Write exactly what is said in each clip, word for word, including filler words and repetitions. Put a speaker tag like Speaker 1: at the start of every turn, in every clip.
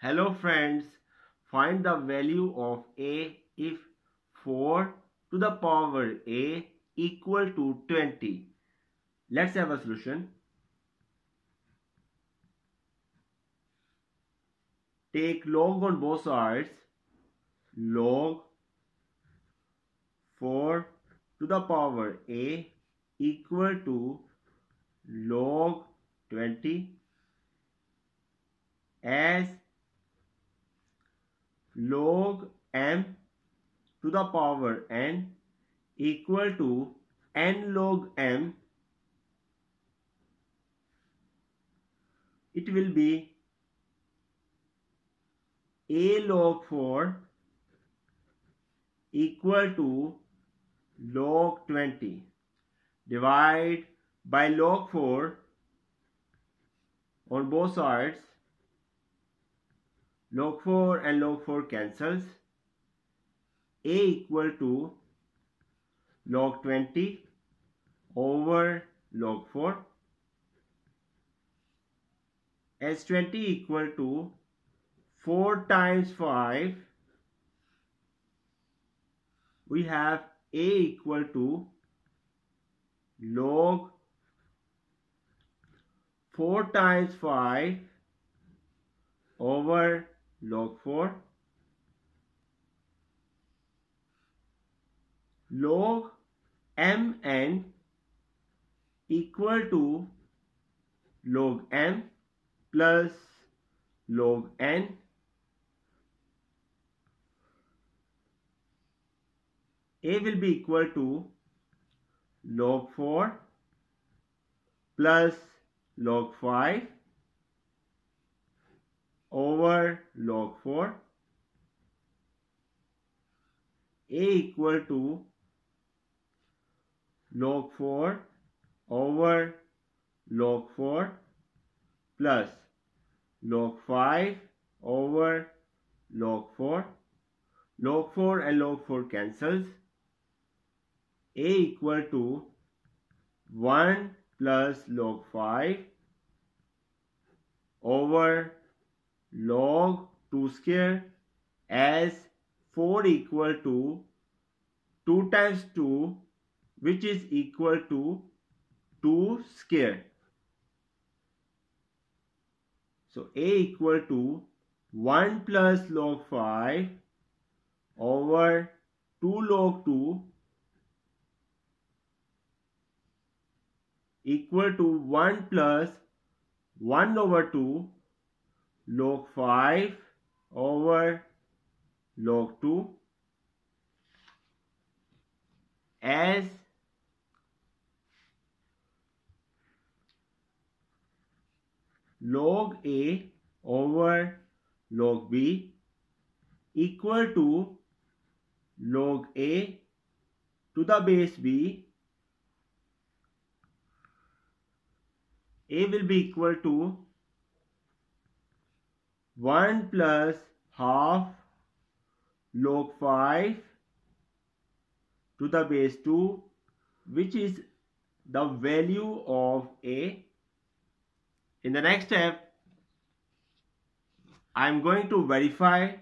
Speaker 1: Hello friends, find the value of a if four to the power a equal to twenty. Let's have a solution. Take log on both sides. Log four to the power a equal to log twenty as log m to the power n equal to n log m. It will be a log four equal to log twenty. Divide by log four on both sides. Log four and log four cancels. A equal to log twenty over log four, as twenty equal to four times five. We have a equal to log four times five over log four. Log mn equal to log m plus log n. A will be equal to log four plus log five over log four. A equal to log four over log four plus log five over log four. Log four and log four cancels. A equal to one plus log five over log two square, as four equal to two times two, which is equal to two square. So A equal to one plus log five over two log two equal to one plus one over two log five over log two, as log A over log B equal to log A to the base B. A will be equal to one plus half log five to the base two, which is the value of A. In the next step, I am going to verify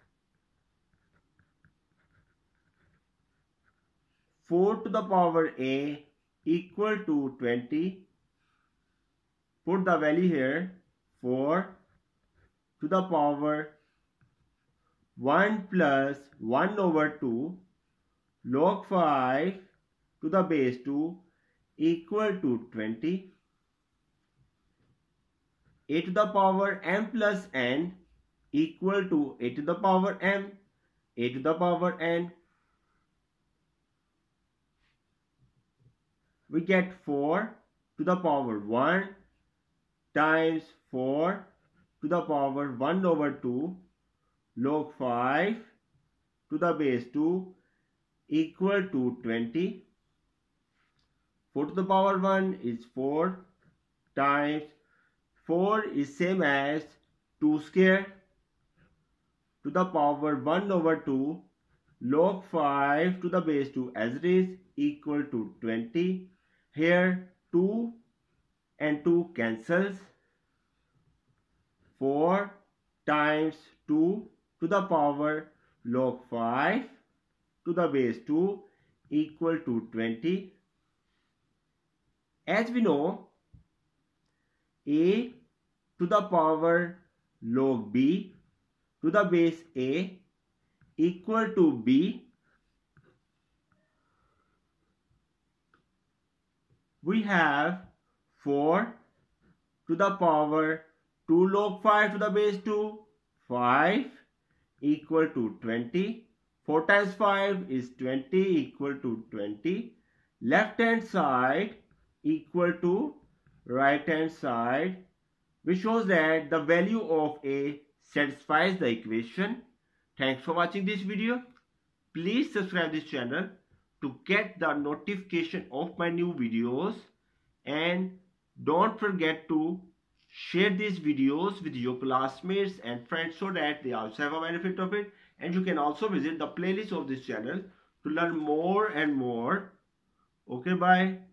Speaker 1: four to the power A equal to twenty. Put the value here, four to the power one plus one over two log five to the base two equal to twenty. A to the power m plus n equal to a to the power m, a to the power n. We get four to the power one times four to the power one over two log five to the base two equal to twenty. four to the power one is four times four is same as two square to the power one over two log five to the base two as it is equal to twenty. Here two and two cancels. four times two to the power log five to the base two equal to twenty. As we know, a to the power log b to the base a equal to b. We have four to the power two log five to the base two, five equal to twenty. four times five is twenty equal to twenty. Left hand side equal to right hand side, which shows that the value of a satisfies the equation. Thanks for watching this video. Please subscribe this channel to get the notification of my new videos, and don't forget to share these videos with your classmates and friends so that they also have a benefit of it. And you can also visit the playlist of this channel to learn more and more. Okay, bye.